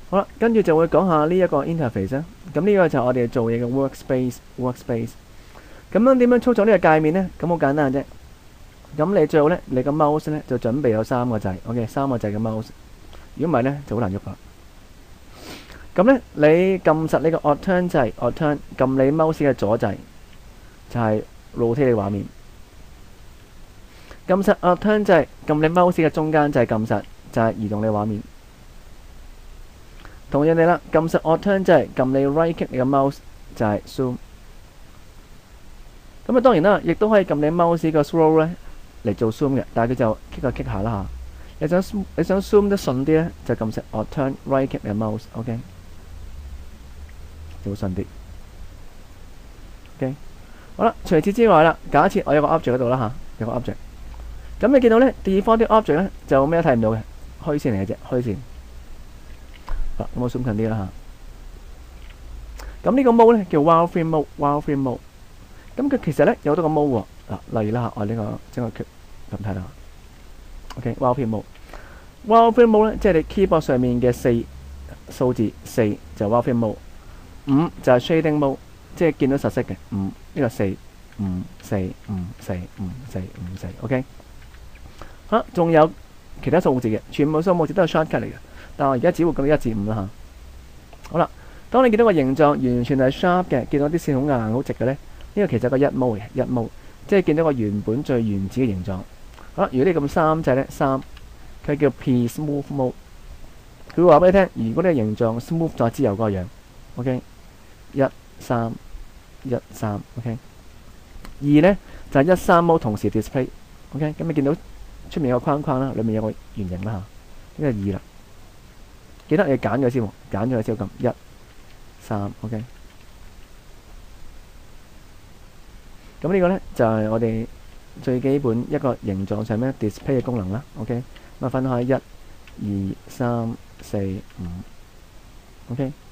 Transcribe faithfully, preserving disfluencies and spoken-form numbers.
好啦，跟住就會講下呢一個 interface 啦。咁呢個就係我哋做嘢嘅 workspace workspace。咁樣點樣操作呢個界面呢？咁好簡單啫。咁你最好呢，你個 mouse 呢就準備有三個掣，OK，三個掣嘅 mouse。如果唔係呢，就好難喐啦。咁呢，你撳實你個 Alt 掣 ，Alt 撳你 mouse 嘅左掣，就係 rotate 你畫面。撳實 Alt 掣，撳你 mouse 嘅中間掣，撳實就係移動你畫面。同樣地啦，撳實 Alt 掣，撳你 right click 你個 mouse 就係 zoom。咁啊，當然啦，亦都可以撳你 mouse 個 scroll 咧嚟做 zoom 嘅，但係佢就 kick 下 kick 下啦嚇。你想你想 zoom 得順啲咧，就撳實 Alt right click 你個 mouse，OK， 就會順啲。OK， 好啦，除此之外啦，假設我有個 object 嗰度啦嚇，有個 object。咁你見到咧 default 啲 object 咧就咩都睇唔到嘅，虛線嚟嘅啫，虛線。咁我 zoom 近啲啦嚇。咁呢個 mode 咧叫 wireframe mode，wireframe mode。咁佢其實咧有好多個 mode 喎。嗱，例如啦，我呢個將個咁睇啦。OK，wireframe mode。wireframe mode 咧，即係你 keyboard 上面嘅四數字四就 wireframe mode。五就係 shading mode，即係見到實色嘅五呢個四五四五四五四五四。OK。好，仲有其他數字嘅，全部數目字都係 shortcut 嚟嘅。但係我而家只會講到一至五啦嚇。好啦，當你見到個形狀完全係 sharp 嘅，見到啲線好硬好直嘅咧，呢、這個其實係個一 mode 嘅一 mode，即係見到個原本最原始嘅形狀。好啦，如果你撳三掣咧，三佢叫 P-Smooth Mode， 佢會話俾你聽，如果呢個形狀 smooth 咗之後嗰個樣。OK， 一三一三 OK。二咧就係、是、一三 mode 同時 display。OK， 咁你見到出面有個框框啦，裏面有個圓形啦嚇，呢個二啦。記得你揀咗先喎，揀咗先撳一三 OK。咁呢個咧就係、是、我哋最基本一個形狀上面 display 嘅功能啦。OK，咁啊分開一二三四五 OK。